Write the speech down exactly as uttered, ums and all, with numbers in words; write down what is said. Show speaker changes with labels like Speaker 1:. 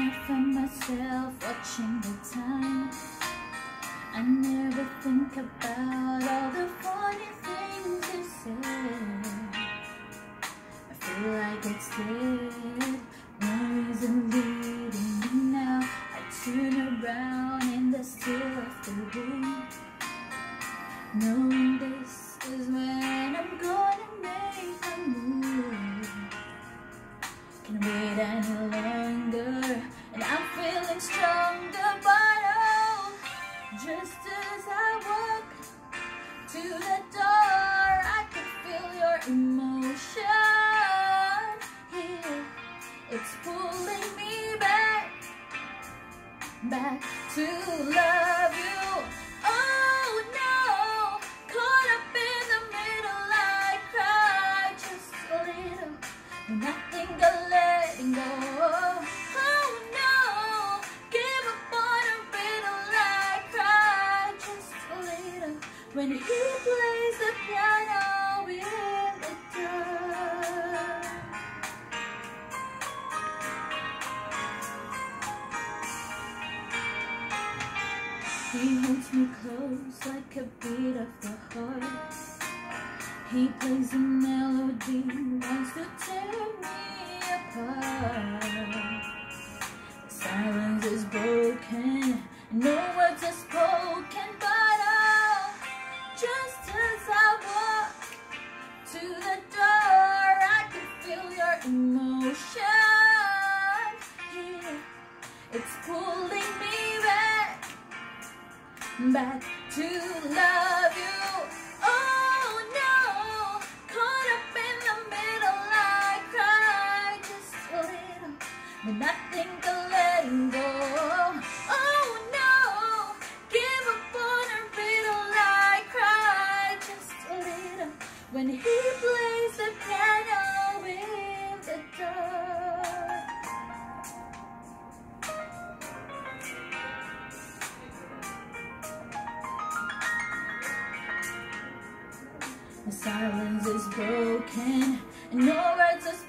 Speaker 1: I find myself watching the time, I never think about all the funny things you say. I feel like it's dead, no reason leading me now. I turn around in the still of the day, knowing this is when I'm gonna make a move. Can't wait any longer, and I'm feeling stronger. But oh, just as I walk to the door, I can feel your emotion here. It's pulling me back, back to love you. Oh no, caught up in the middle, I cry just a little, and I think of letting go. Oh no, give up on a riddle, I cry just a little, when he plays the piano in the dark. He holds me close like a beat of the heart. He plays a melody, wants to tear me apart. The silence is broken, no words are spoken. But oh, just as I walk to the door, I can feel your emotion here. It's pulling me back, back to love you. Oh no, caught up in the middle, I cry just a little, but I think of letting go. Oh no, give up on a riddle, I cry just a little, when he plays the piano in the dark. The silence is broken, and no words are